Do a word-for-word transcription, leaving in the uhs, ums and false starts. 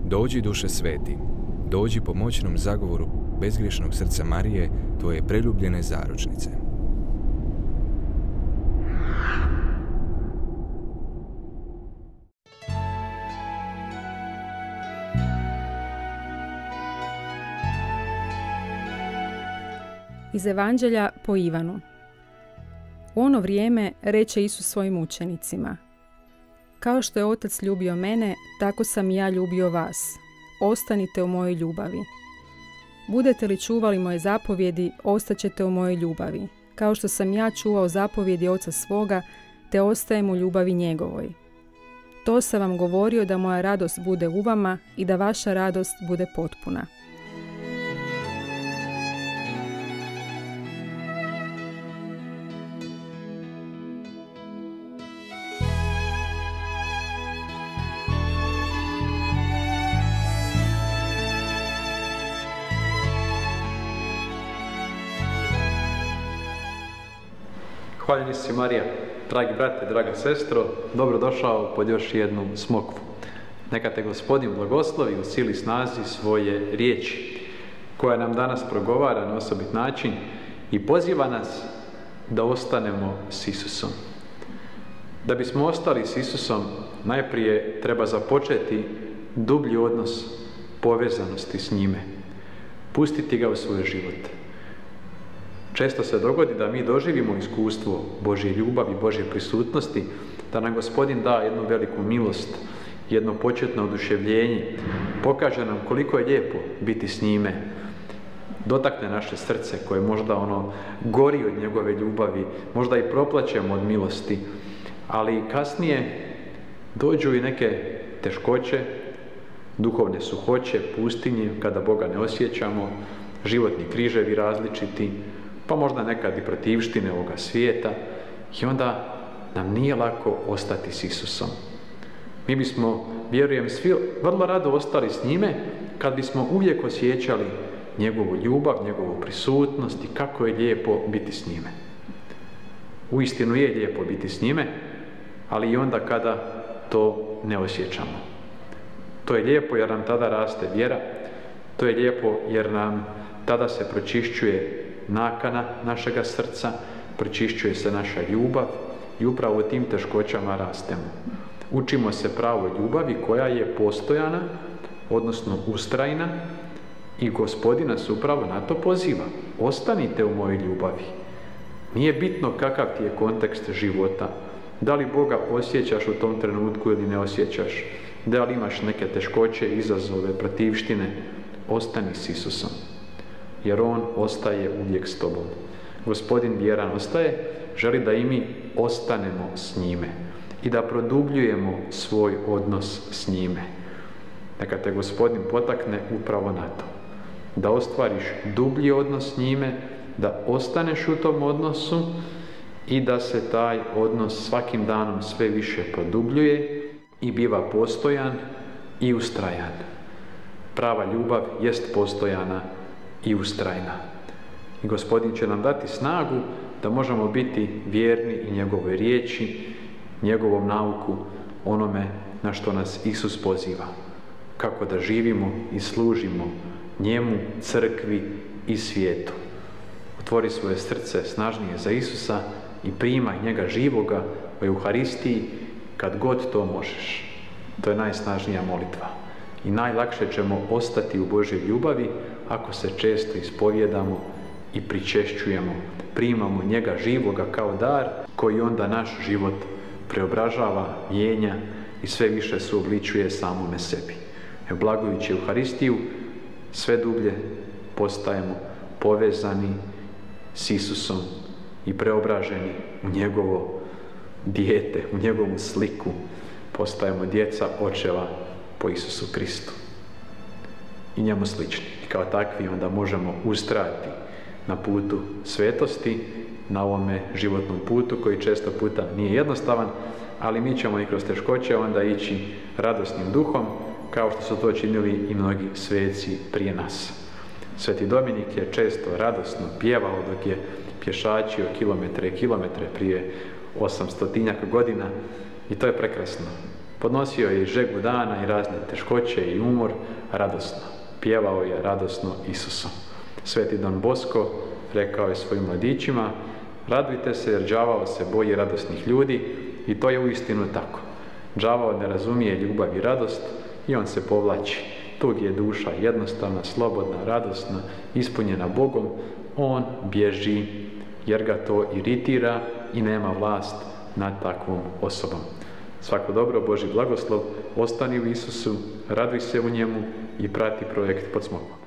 Dođi, duše sveti, dođi po moćnom zagovoru bezgriješnog srca Marije, tvoje preljubljene zaručnice. Iz Evanđelja po Ivanu. U ono vrijeme reče Isus svojim učenicima: Kao što je Otac ljubio mene, tako sam i ja ljubio vas. Ostanite u mojoj ljubavi. Budete li čuvali moje zapovjedi, ostaćete u mojoj ljubavi, kao što sam ja čuvao zapovjedi Oca svoga, te ostajem u ljubavi njegovoj. To sam vam govorio da moja radost bude u vama i da vaša radost bude potpuna. Hvaljeni si Marija, dragi brate, draga sestro, dobrodošao pod još jednu smokvu. Neka te Gospodin blagoslovi u sili snazi svoje riječi, koja nam danas progovara na osobit način i poziva nas da ostanemo s Isusom. Da bismo ostali s Isusom, najprije treba započeti dublji odnos povezanosti s njime, pustiti ga u svoj život. Često se dogodi da mi doživimo iskustvo Božje ljubavi, Božje prisutnosti, da nam Gospodin da jednu veliku milost, jedno početno oduševljenje, pokaže nam koliko je lijepo biti s njime, dotakne naše srce koje možda ono gori od njegove ljubavi, možda i proplaćemo od milosti, ali kasnije dođu i neke teškoće, duhovne suhoće, pustinje, kada Boga ne osjećamo, životni križevi različiti, pa možda nekad i protivštine ovoga svijeta, i onda nam nije lako ostati s Isusom. Mi bismo, vjerujem, svi vrlo rado ostali s njime kad bismo uvijek osjećali njegovu ljubav, njegovu prisutnost i kako je lijepo biti s njime. Uistinu je lijepo biti s njime, ali i onda kada to ne osjećamo. To je lijepo jer nam tada raste vjera, to je lijepo jer nam tada se pročišćuje nakana našega srca, pročišćuje se naša ljubav i upravo u tim teškoćama rastemo. Učimo se pravoj ljubavi koja je postojana, odnosno ustrajna, i Gospodin nas upravo na to poziva. Ostanite u mojoj ljubavi. Nije bitno kakav ti je kontekst života, da li Boga osjećaš u tom trenutku ili ne osjećaš, da li imaš neke teškoće, izazove, protivštine, ostani s Isusom. Jer On ostaje uvijek s tobom. Gospodin vjeran ostaje, želi da i mi ostanemo s njime i da produbljujemo svoj odnos s njime. Neka te Gospodin potakne upravo na to. Da ostvariš dublji odnos s njime, da ostaneš u tom odnosu i da se taj odnos svakim danom sve više produbljuje i biva postojan i ustrajan. Prava ljubav jest postojana i ustrajna. I Gospodin će nam dati snagu da možemo biti vjerni i njegovoj riječi, njegovom nauku, onome na što nas Isus poziva. Kako da živimo i služimo njemu, crkvi i svijetu. Otvori svoje srce snažnije za Isusa i primaj njega živoga u Euharistiji kad god to možeš. To je najsnažnija molitva. I najlakše ćemo ostati u Božjoj ljubavi ako se često ispovjedamo i pričešćujemo, primamo njega živoga kao dar koji onda naš život preobražava, mijenja i sve više suobličuje samome sebi. E, blagujući Euharistiju, sve dublje postajemo povezani s Isusom i preobraženi u njegovo dijete, u njegovu sliku. Postajemo djeca očeva po Isusu Kristu i njemu slični. I kao takvi onda možemo ustrajati na putu svetosti, na ovome životnom putu koji često puta nije jednostavan, ali mi ćemo i kroz teškoće onda ići radosnim duhom, kao što su to činili i mnogi sveci prije nas. Sveti Dominik je često radosno pjevao dok je pješačio kilometre i kilometre prije osamstotinjak godina i to je prekrasno. Podnosio je i žegu dana i razne teškoće i umor radosno. Pjevao je radosno Isusu. Sveti Don Bosco rekao je svojim mladićima: radujte se jer đavao se boji radosnih ljudi, i to je uistinu tako. Đavao ne razumije ljubav i radost i on se povlači. Tug je duša jednostavna, slobodna, radosna, ispunjena Bogom, on bježi jer ga to iritira i nema vlast nad takvom osobom. Svako dobro, Božji blagoslov, ostani u Isusu, raduj se u njemu i prati projekt Pod smokvom.